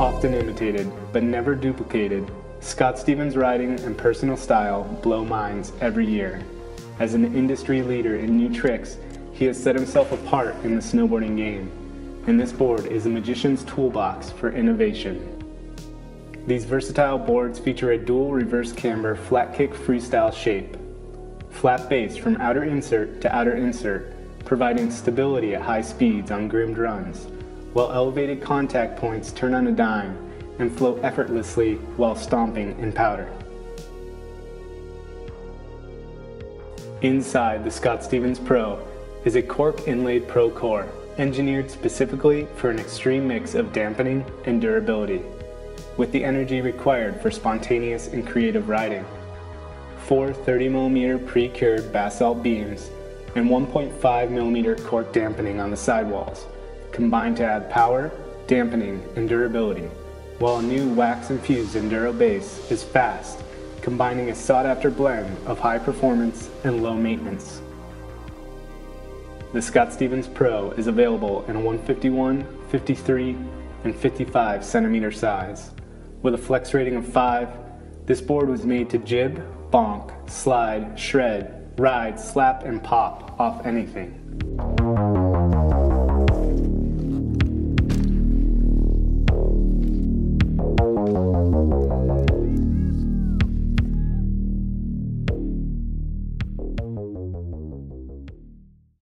Often imitated, but never duplicated, Scott Stevens' riding and personal style blow minds every year. As an industry leader in new tricks, he has set himself apart in the snowboarding game, and this board is a magician's toolbox for innovation. These versatile boards feature a dual reverse camber flat kick freestyle shape, flat base from outer insert to outer insert, providing stability at high speeds on groomed runs, while elevated contact points turn on a dime and flow effortlessly while stomping in powder. Inside the Scott Stevens Pro is a cork inlaid Pro Core, engineered specifically for an extreme mix of dampening and durability, with the energy required for spontaneous and creative riding. 4 30mm pre-cured basalt beams and 1.5mm cork dampening on the sidewalls combine to add power, dampening, and durability, while a new wax-infused Enduro base is fast, combining a sought-after blend of high performance and low maintenance. The Scott Stevens Pro is available in a 151, 53, and 55 centimeter size. With a flex rating of 5, this board was made to jib, bonk, slide, shred, ride, slap, and pop off anything.